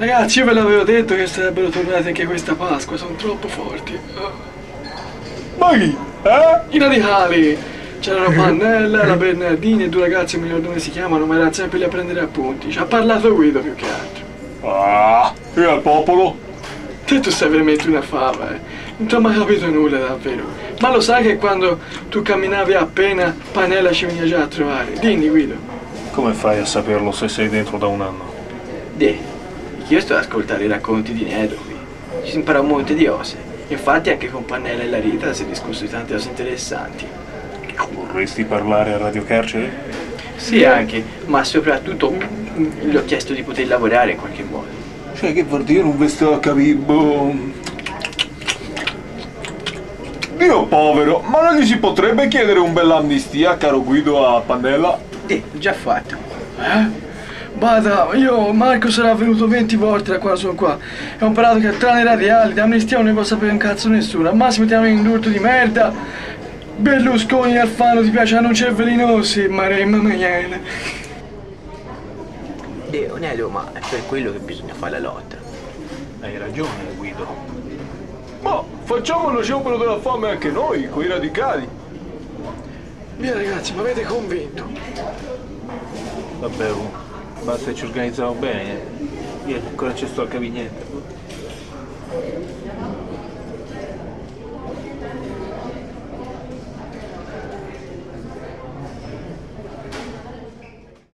Ragazzi, io ve l'avevo detto che sarebbero tornati anche questa Pasqua, sono troppo forti. Ma chi? I radicali! C'erano Pannella, la Bernardini e due ragazzi, non mi ricordo come si chiamano, ma erano sempre lì a prendere appunti. Ci ha parlato Guido più che altro. Ah, e al popolo? Te tu sei veramente una fava, Non ti ho mai capito nulla davvero. Ma lo sai che quando tu camminavi appena, Pannella ci veniva già a trovare? Dimmi Guido. Come fai a saperlo se sei dentro da un anno? Io sto ad ascoltare i racconti di Nedo qui. Ci si impara un monte di cose. Infatti anche con Pannella e la Rita si è discusso di tante cose interessanti. Vorresti parlare a Radio Carcere? Sì, anche, ma soprattutto gli ho chiesto di poter lavorare in qualche modo. Cioè, che vuol dire non vi sto a capire? Dio povero, ma non gli si potrebbe chiedere un bell'amnistia, caro Guido, a Pannella? Già fatto. Bada, Marco sarà venuto 20 volte da quando sono qua. E ho imparato che tranne i radiali, di amnistia non ne può sapere un cazzo nessuno. Al massimo ti danno un indulto di merda. Berlusconi e Alfano ti piacciono cervellinosi, Maremma Magliana. Nedo, ma è per quello che bisogna fare la lotta. Hai ragione, Guido. Ma facciamo lo sciopero della fame anche noi, quei radicali. Via ragazzi, mi avete convinto. Vabbè, basta che ci organizziamo bene. Io ancora non ci sto a capire niente.